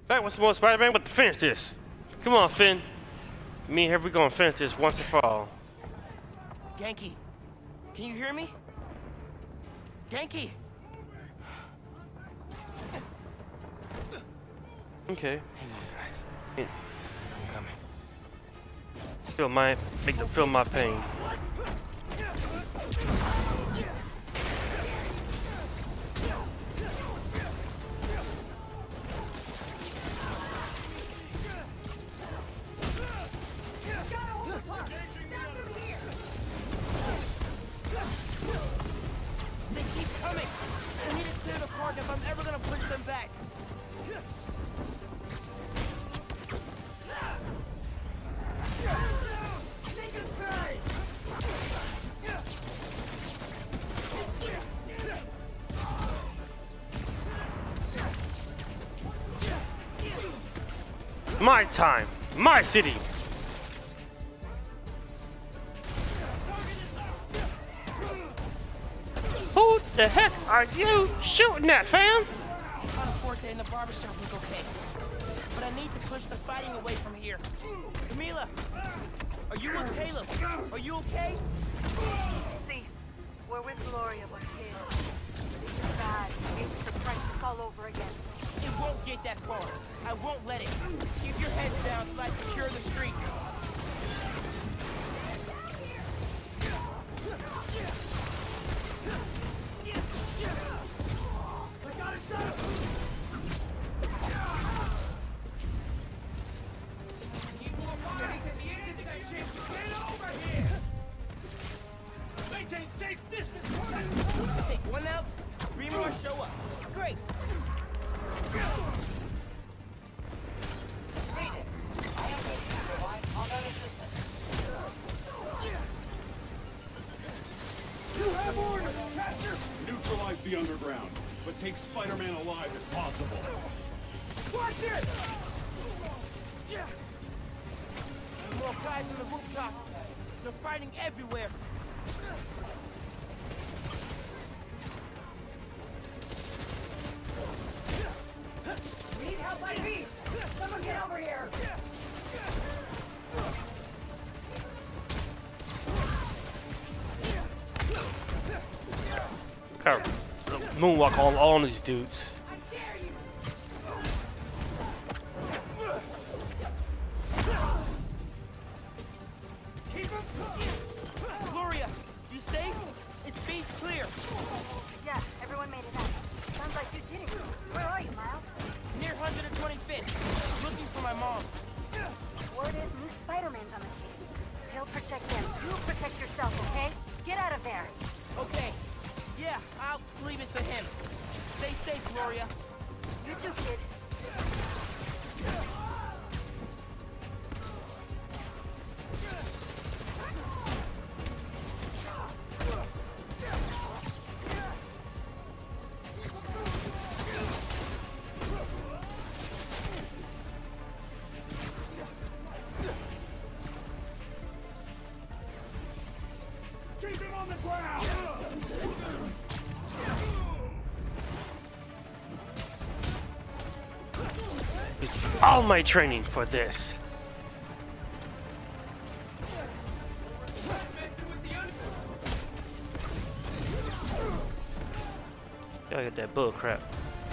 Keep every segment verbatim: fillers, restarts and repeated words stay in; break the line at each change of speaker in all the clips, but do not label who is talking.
Back with some more Spider-Man, but to finish this. Come on, Finn. Me and here we gonna finish this once and for all.
Ganke, can you hear me? Ganke!
Okay.
Hang on, guys.
Yeah.
I'm coming.
Feel my, make them feel my pain.
They keep coming! I need to clear the park if I'm ever gonna push them back.
My time, my city. Who the heck are you shooting at, fam?
On a fourth day in the barbershop was okay. But I need to push the fighting away from here. Camila! Are you with Caleb? Are you okay?
See, we're with Gloria, but kid, this is bad. It's the crisis all over again.
It won't get that far. I won't let it. Keep your heads down till I secure the street. Take one out, three more show up. Great.
You have orders, Catcher! Neutralize the underground, but take Spider-Man alive if possible.
Watch it! More guys on the rooftop. They're fighting everywhere.
We need help by beast! Someone get over here!
Kind of moonwalk all on these dudes.
I dare you!
Gloria, you safe? It's speed clear.
Yeah, everyone made it out. Sounds like you did it. Where are you, Miles?
Near one hundred twenty-fifth. Looking for my mom.
Word is new Spider-Man's on the case. He'll protect them. You protect yourself, okay? Get out of there.
Okay. Yeah, I'll leave it to him. Stay safe, Gloria.
You too, kid.
Keep him on the ground!
All my training for this. Gotta get that bull crap.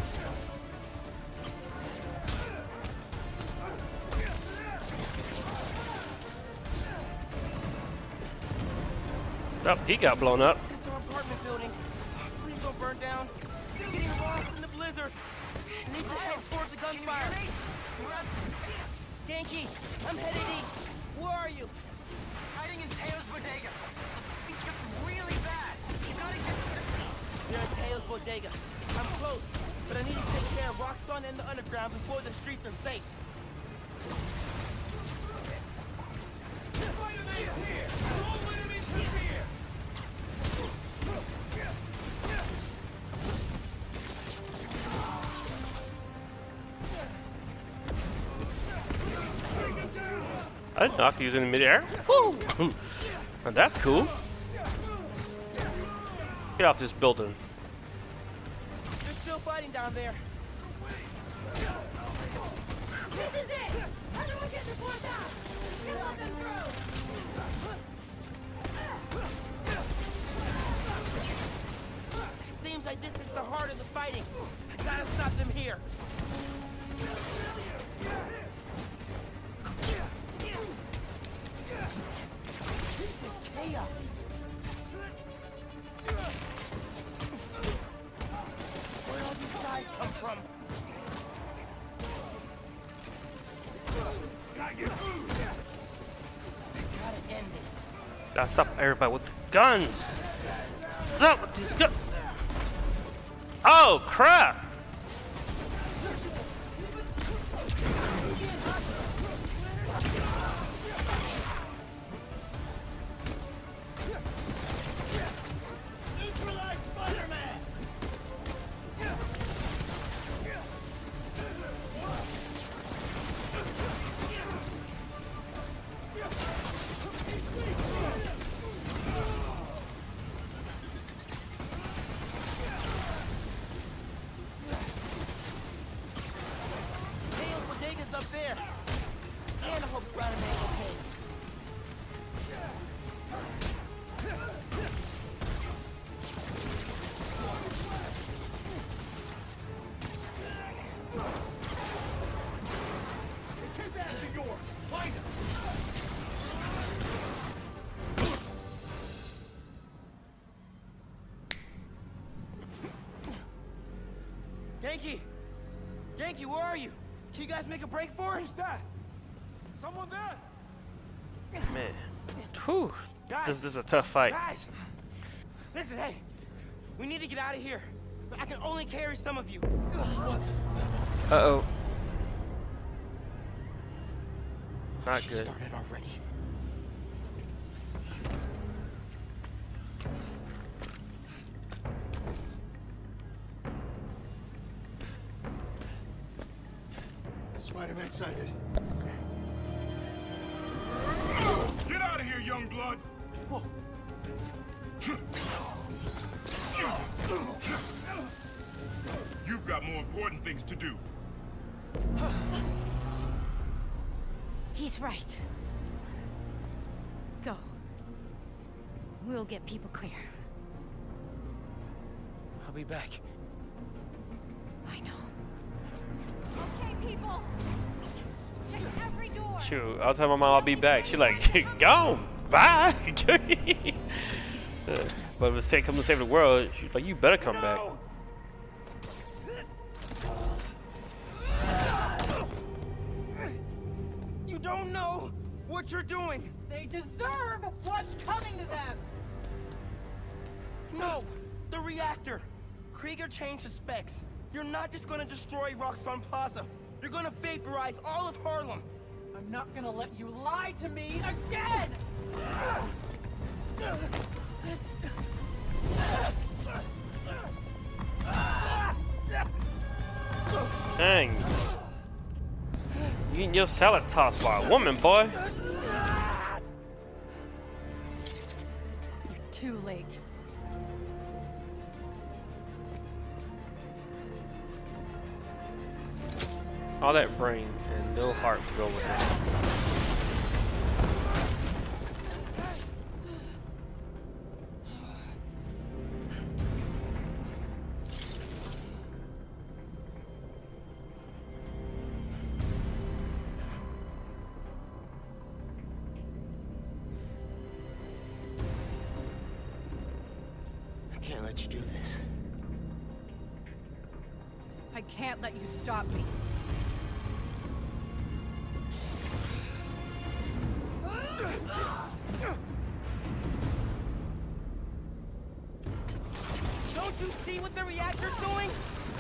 Oh, he got blown up.
It's our apartment building. Please don't burn down. Getting lost in the blizzard. Need to head toward the gunfire. Ganke, I'm headed east. Where are you?
Hiding in Teo's bodega. It's just really bad. You gotta get to the sea.
You're in Teo's bodega. I'm close, but I need to take care of Roxxon and the underground before the streets are safe.
Spider-Man's here! Don't let him interfere!
I didn't knock these in midair. Woo! Now that's cool. Get off this building.
They're still fighting down there.
This is it! Everyone get your fourth out! You let them through!
Seems like this is the heart of the fighting. I gotta stop them here. This is chaos. Where all these guys come from? Gotta end this.
Gotta stop everybody with the guns. Stop with these guns. Oh crap!
Neutralize Spider-Man! Tails Bodega's up there. And I hope Spider-Man's okay.
It's his ass and yours. Fight him.
Genki! Genki, where are you? Can you guys make a break for it?
Who's that? Someone there?
Man, whew.
Guys,
This, this is a tough fight.
Guys! Listen, hey. We need to get out of here. But I can only carry some of you.
Uh oh. Not
She
good.
started already.
Spider-Man sighted. Get out of here, young blood! You've got more important things to do.
He's right. Go. We'll get people clear.
I'll be back.
I know. Okay, people. Check every door.
Shoot, I was telling my mom I'll be back. She like, gone, bye. Uh, but if it's take come to save the world, she's like, you better come back.
No! You don't know what you're doing.
They deserve what's coming to them.
No, the reactor. Krieger changed the specs. You're not just gonna destroy Roxxon Plaza. You're gonna vaporize all of Harlem.
I'm not gonna let you lie to me again.
Dang. You getting your salad tossed by a woman, boy.
You're too late.
All that brain and no heart to go with it.
I can't let you do this.
I can't let you stop me.
Don't you see what the reactor's doing?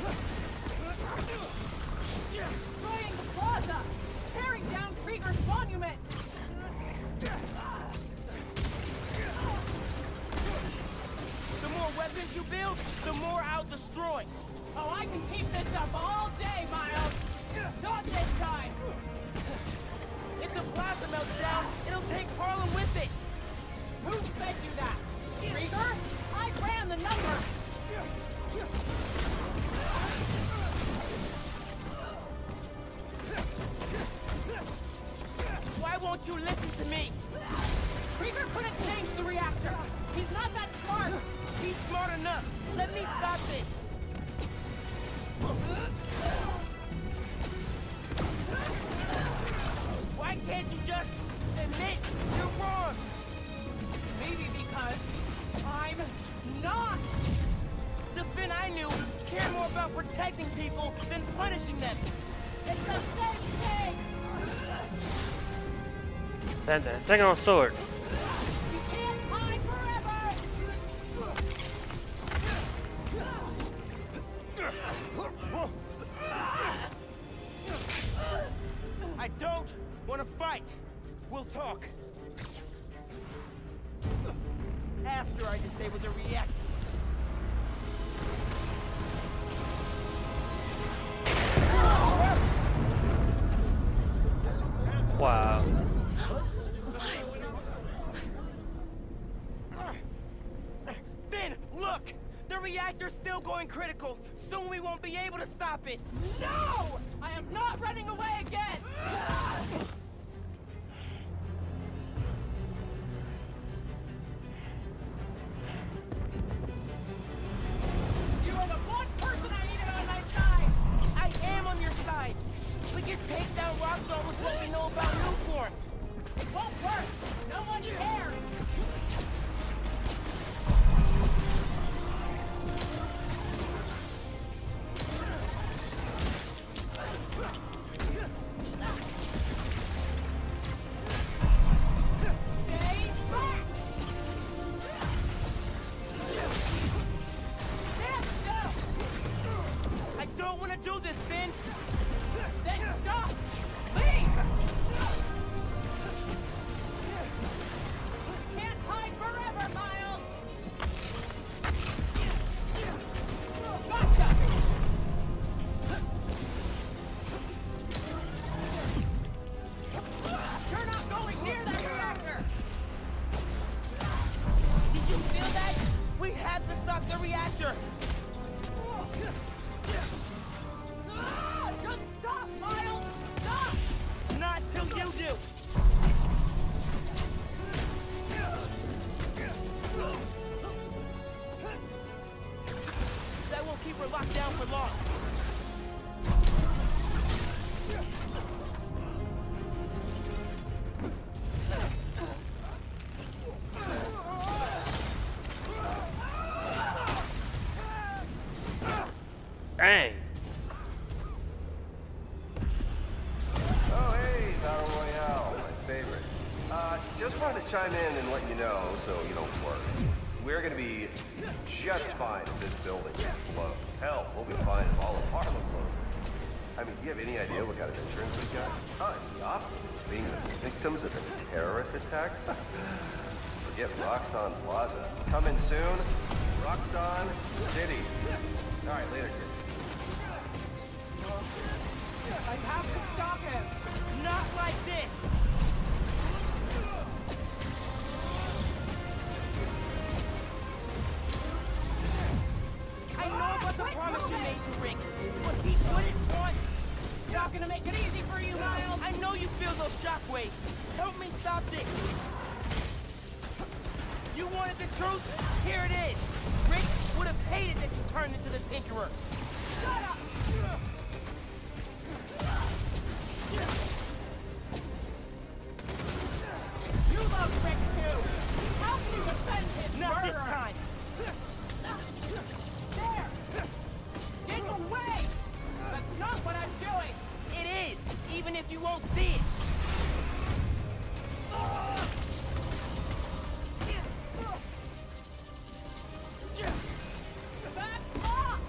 Destroying the plaza! Tearing down Krieger's monument!
The more weapons you build, the more I'll destroy.
Oh, I can keep this up all day, Miles! Not this time!
If the plaza melts down, it'll take Harlem with it.
Who fed you that? Krieger? I ran the numbers!
you listen to me?
Krieger couldn't change the reactor. He's not that smart.
He's smart enough. Let me stop this. Why can't you just admit you're wrong?
Maybe because I'm not.
The Finn I knew cared more about protecting people than punishing them.
It's the same thing.
Stand there. Take on a sword.
You can't hide forever.
I don't want to fight. We'll talk. After I disable the reactor.
Wow.
Finn, look! The reactor's still going critical. Soon we won't be able to stop it.
No! I am not running away again. You are the one person I needed on my side.
I am on your side. We can take down Roxxon with what we know about Nuform.
It won't work. No one cares. Stay back. Stand still.
I don't want to do this, Finn.
Then stop. Leave. Can't hide forever, Miles. Gotcha. You're not going near that reactor.
Did you feel that? We have to stop the reactor.
Ah, just stop, Miles. Stop.
Not till you do. That won't keep her locked down for long.
Dang.
Oh, hey, Battle Royale, my favorite. Uh, just wanted to chime in and let you know, so you don't worry. We're gonna be just fine if this building explodes. Hell, we'll be fine if all of Harlem blows. I mean, do you have any idea what kind of insurance we got? Enough being the victims of a terrorist attack? Forget Roxxon Plaza. Coming soon, Roxxon City. All right, later, kid.
I have to stop him.
Not like this. I know about the promise you made to Rick, but he wouldn't want...
Not gonna make it easy for you, Miles.
I know you feel those shockwaves. Help me stop this. You wanted the truth? Here it is. Rick would have hated that you turned into the Tinkerer.
Shut up. You love Rick too. How can you defend his
Not this
murder?
time.
There. Get away. That's not what I'm doing.
It is, even if you won't see it.
Back off.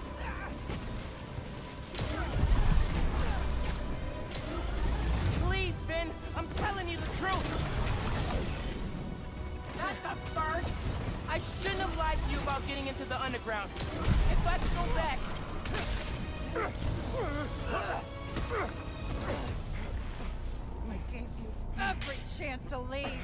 Please, Ben, I'm telling you the truth.
That's a first.
I shouldn't have lied to you about getting into the underground. If I could go back...
I gave you every chance to leave.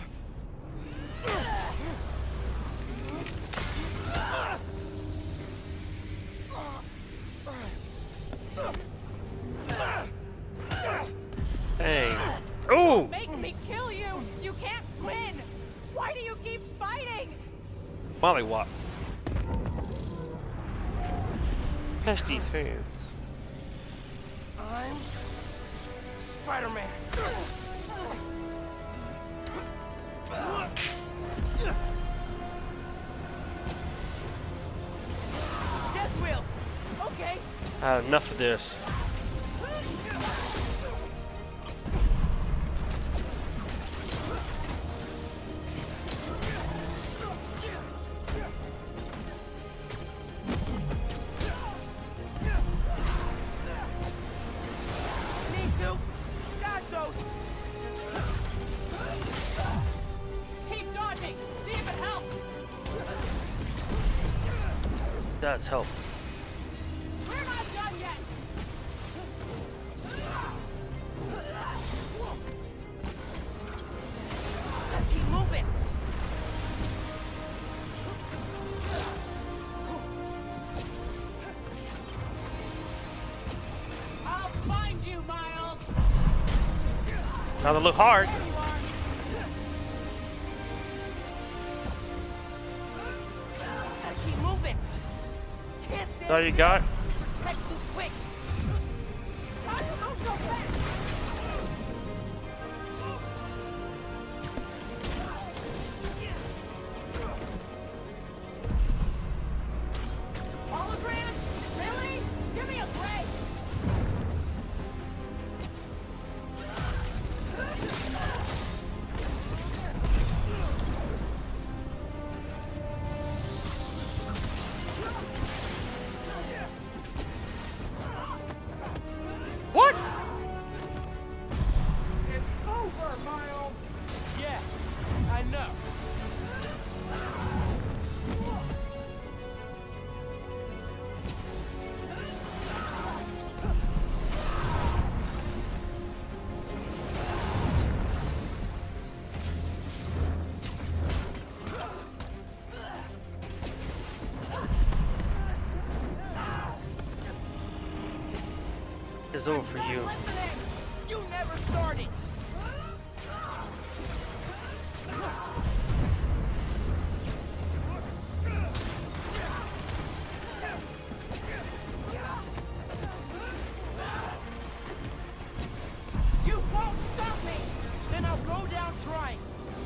Dang. Ooh!
Make me kill you.
Mollywop. Nasty fans.
I'm Spider-Man. Death wheels. Okay.
I had enough of this.
Need to. Got those.
Keep dodging. See if it helps.
That's help.
We're not done yet.
Gotta keep moving.
I'll find you, Miles.
Now they look hard.
There you are.
Gotta keep moving. Can't
That's all you got?
Heck too quick.
Not to move so fast. Hologram? Really? Give me a break.
What?
It's over, Miles. Yeah, I know.
It's over for you.
Listening.
You never started.
You won't stop me.
Then I'll go down trying.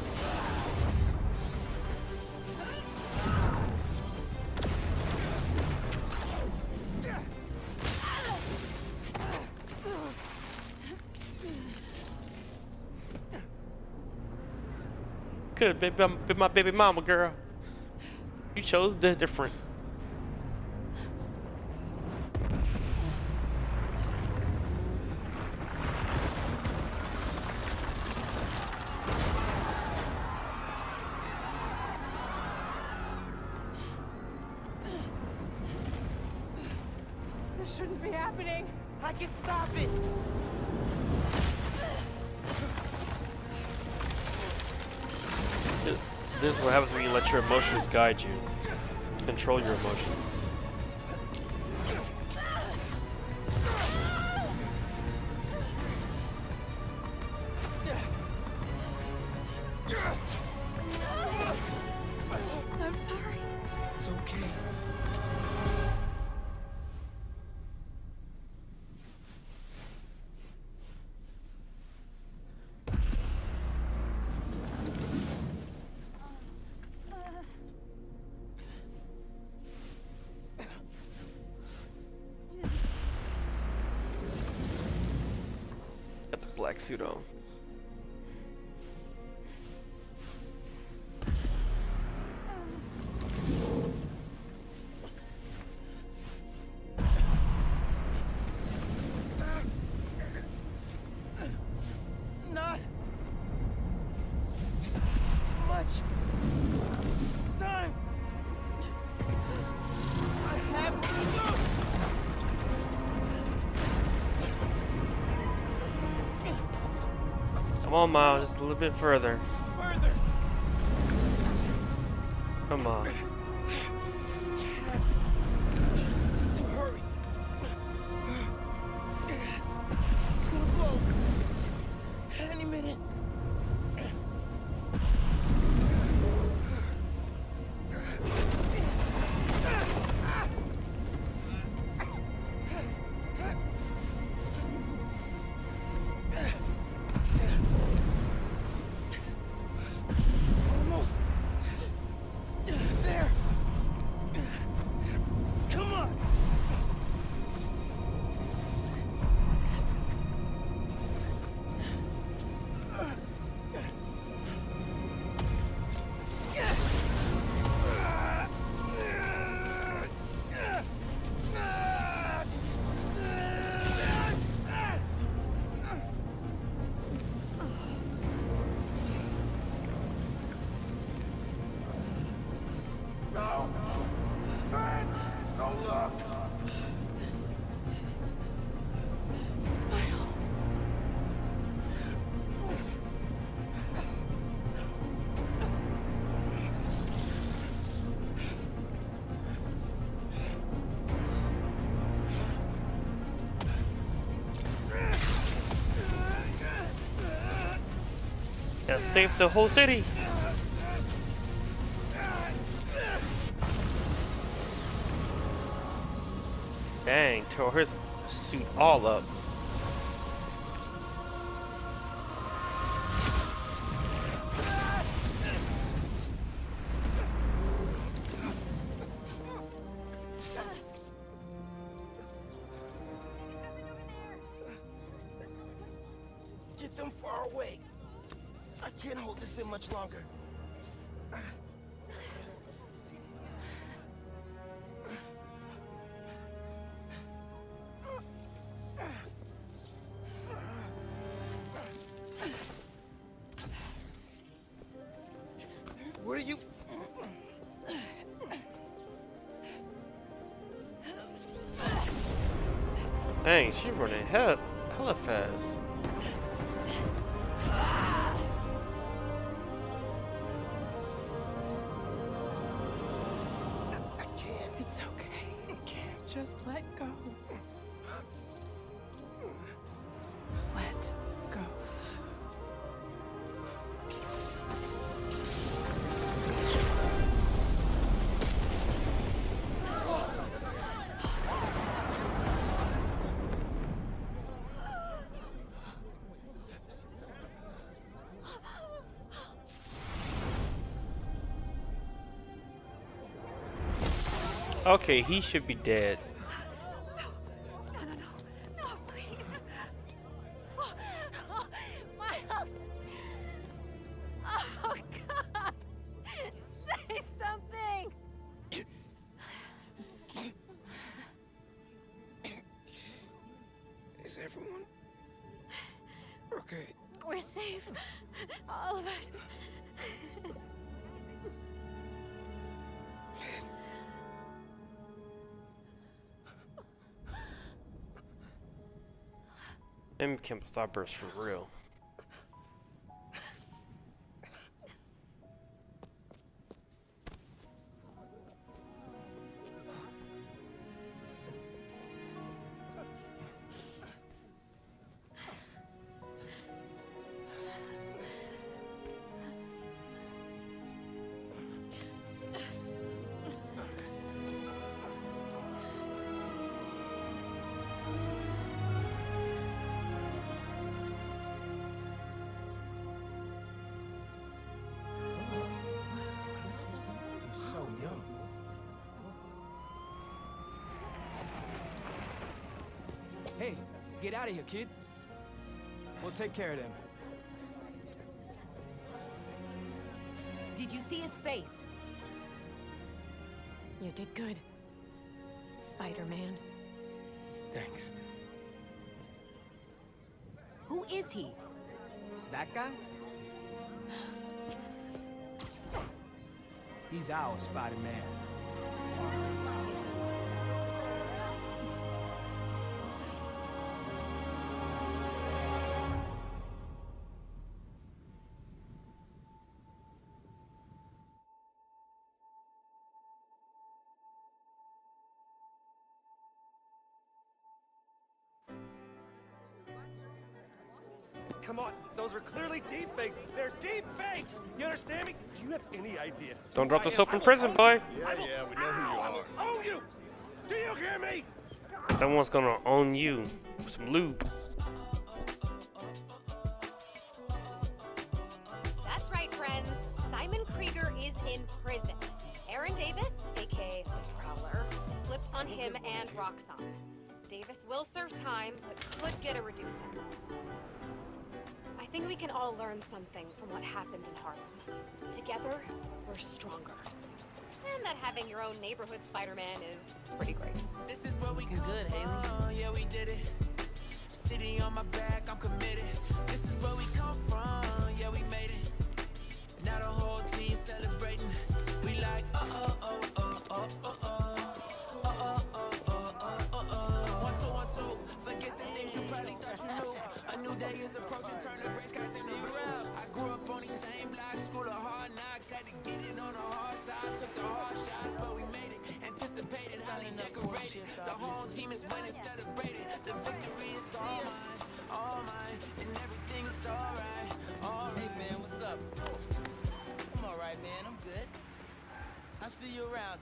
Could have been, been my baby mama, girl. You chose the different.
This shouldn't be happening.
I can stop it.
This, this is what happens when you let your emotions guide you. Control your emotions.
I'm sorry.
It's okay.
Got the black suit on.
Not much time. I have to go.
Come on, Miles, just a little bit further.
Further.
Come on.
To hurry. It's gonna blow. Any minute.
save the whole city. Dang, tore his suit all up.
Get them far away. I can't hold this in much longer. Where are you?
Dang, she running hell, hella fast.
I can't.
It's okay. You can't just let go. Let go.
Okay, he should be dead.
No, no, no. No, please. Oh, oh, Miles. Oh, God. Say something.
Is everyone okay?
We're safe. All of us.
Them became starburst for real.
So young.
Hey, get out of here, kid. We'll take care of them.
Did you see his face?
You did good, Spider-Man.
Thanks.
Who is he?
That guy? He's our Spider-Man.
Come on, those are clearly deep fakes. They're deep fakes. You understand me? Do you have any idea?
Don't drop
who
the
I
soap
am?
in
I will
prison,
own
boy.
you.
Yeah,
I will-
yeah, we know who you
I
are.
will own you. Do you hear me?
Someone's gonna own you. Some lube.
That's right, friends. Simon Krieger is in prison. Aaron Davis, aka the Prowler, flipped on him and Roxxon. Davis will serve time, but could get a reduced sentence. I think we can all learn something from what happened in Harlem. Together, we're stronger. And that having your own neighborhood Spider-Man is pretty great.
This is where we can good, Haley. Yeah, we did it. City on my back, I'm committed. This is where we come from. Yeah, we made it. Now the whole team celebrating. We like, uh oh, oh, oh, oh, oh, oh. Uh oh, oh, oh, oh, oh, oh. One, two, one, two. Forget the things you probably thought you knew. A new day is approaching, turn the gray skies into blue. I grew up on these same blocks, school of hard knocks. Had to get it on a hard time, took the hard shots, but we made it. Anticipated, highly decorated. The whole team is winning, celebrated. The victory is all mine, all mine, and everything is alright. Alright. Hey man, what's up?
right, man. I'm good. I'll see you around.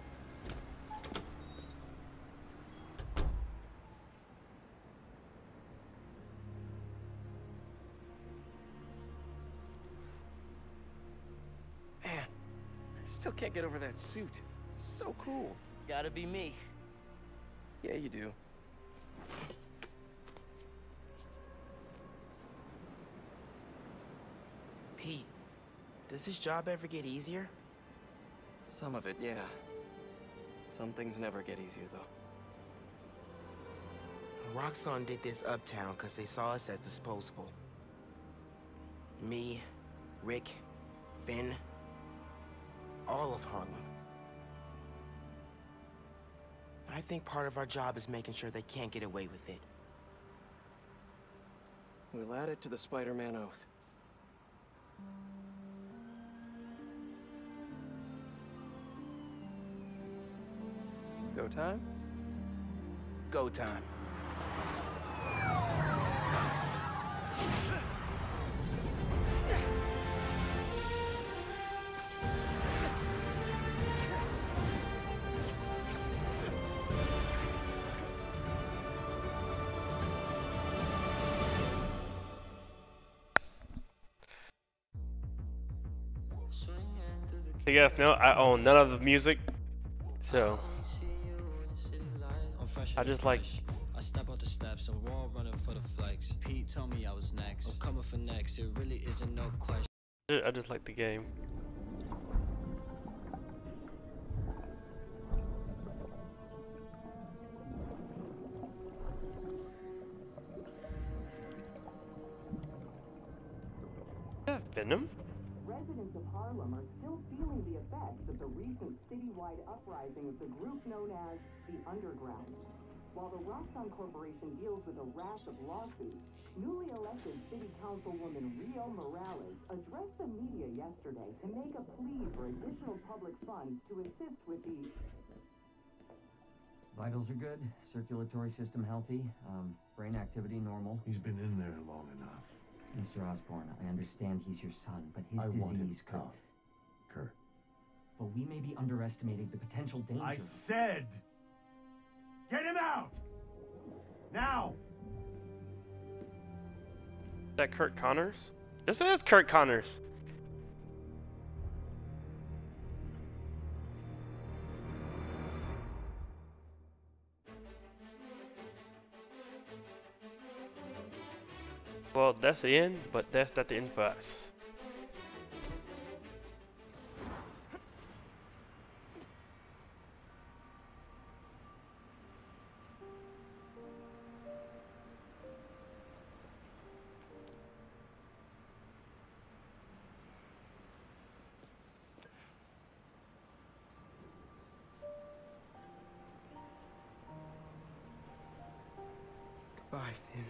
Man, I still can't get over that suit. So cool.
Gotta be me.
Yeah, you do.
Pete, does this job ever get easier?
Some of it, yeah. Some things never get easier, though.
Roxxon did this uptown because they saw us as disposable. Me, Rick, Finn, all of Harlem. I think part of our job is making sure they can't get away with it.
We'll add it to the Spider-Man oath. Go time?
Go time.
You guys know I own none of the music, so I just like.
I step out the steps and we're all running for the flex. Pete told me I was next. I'm coming for next. It really isn't no question.
I just like the game. Yeah, Venom.
Residents of Harlem are still feeling the effects of the recent citywide uprising of the group known as the Underground. While the Roxxon Corporation deals with a rash of lawsuits, newly elected City Councilwoman Rio Morales addressed the media yesterday to make a plea for additional public funds to assist with the...
Vitals are good, circulatory system healthy, um, brain activity normal.
He's been in there long enough.
Mister Osborn, I understand he's your son, but his
I
disease
want him
could...
tough, Kurt.
But we may be underestimating the potential danger.
I said, get him out! Now!
Is that Kurt Connors? This is Kurt Connors. Well, that's the end, but that's not the end for us.
Goodbye, Finn.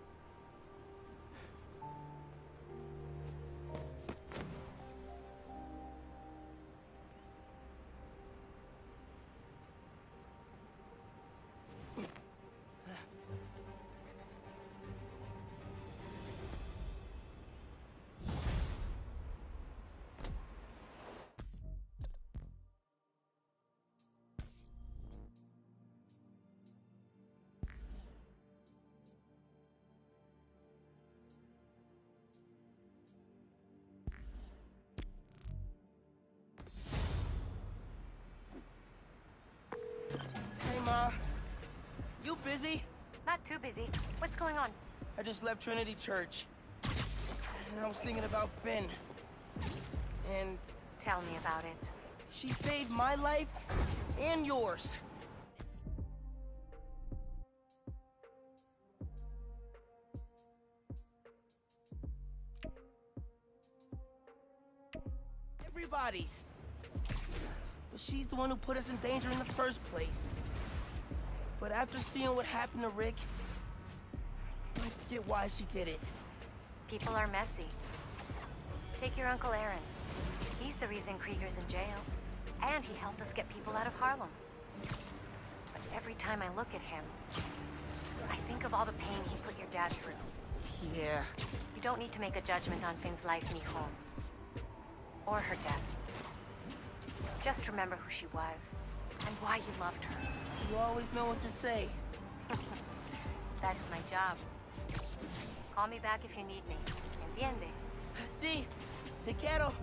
Ma, you busy?
Not too busy. What's going on?
I just left Trinity Church. And I was thinking about Finn. And...
Tell me about it.
She saved my life and yours. Everybody's. But she's the one who put us in danger in the first place. But after seeing what happened to Rick, I forget why she did it.
People are messy. Take your Uncle Aaron. He's the reason Krieger's in jail. And he helped us get people out of Harlem. But every time I look at him, I think of all the pain he put your dad through.
Yeah.
You don't need to make a judgment on Finn's life, Nicole. or her death. Just remember who she was and why you loved her.
You always know what to say.
That's my job. Call me back if you need me. Entiende?
See, te quiero.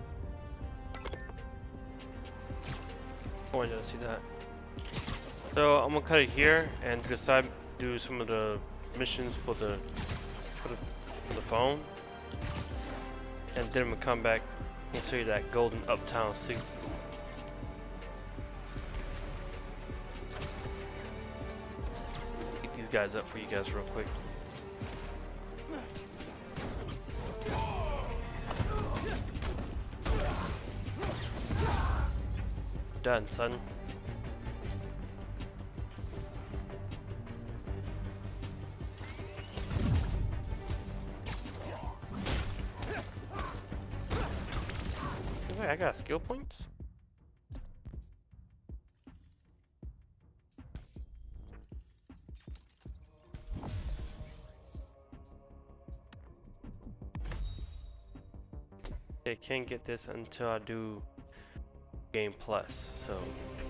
Oh, I didn't see that. So I'm gonna cut it here and decide do some of the missions for the for the, for the phone, and then I'm gonna come back and show you that golden uptown suit. Get these guys up for you guys real quick. Done, son. Wait, I got skill points? I can't get this until I do Game Plus, so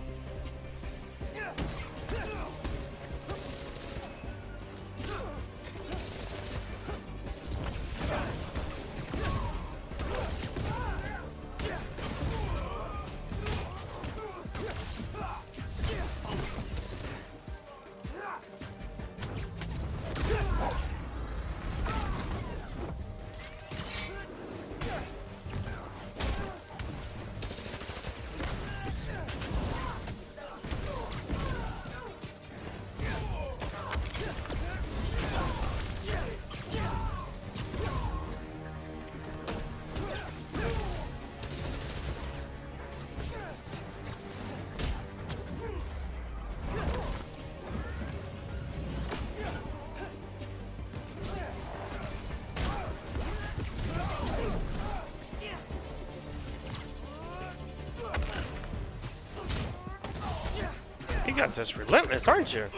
you guys just relentless, aren't you?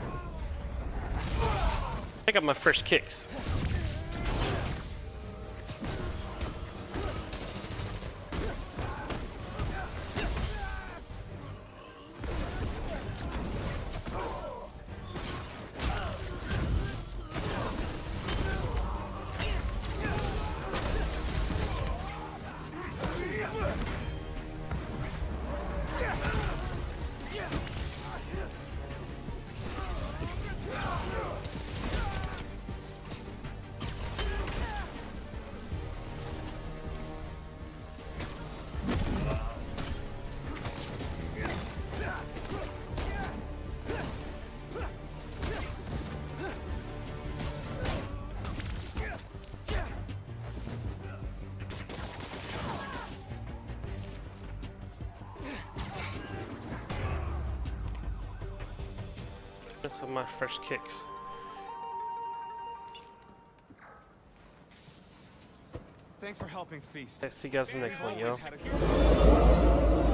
I got my first kicks. That's my first kicks.
Thanks for helping Feast.
See you guys in the next one, yo.